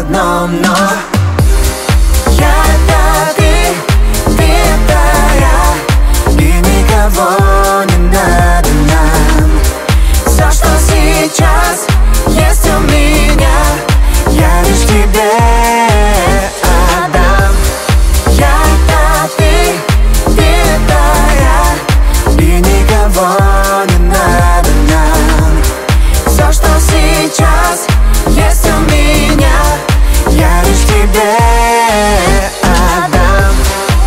одном, но я это ты это я, и никого не надо нам. Все, что сейчас есть у меня, я лишь тебе отдам. Я это ты это я, и никого не надо нам. Все, что сейчас есть у меня, я лишь тебе отдам.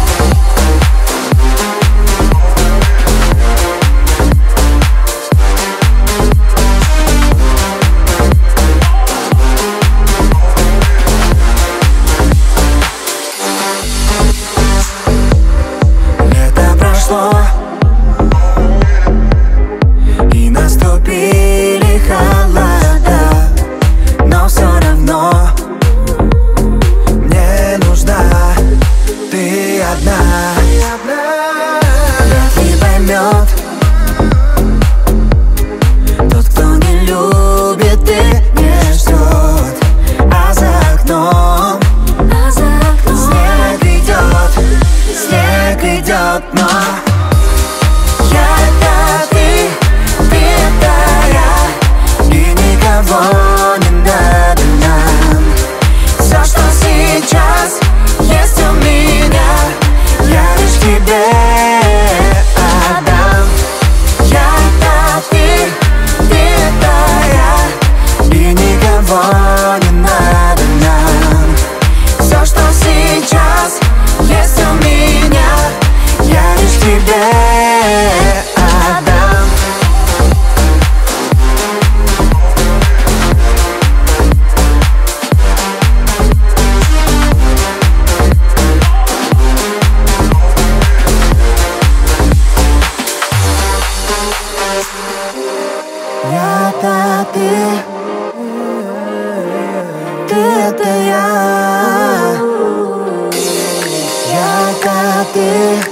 Лето прошло, и наступили холода, но все равно мне нужна ты одна. Вряд ли поймет тот, кто не любит и не ждет. А за окном снег идет, но я это ты это я, и никого не надо нам. Все, что сейчас есть у меня, я лишь тебе отдам. Я это ты это я, и никого не надо нам. Все, что сейчас есть у меня, я лишь тебе отдам. Я-то ты это я, я-то ты.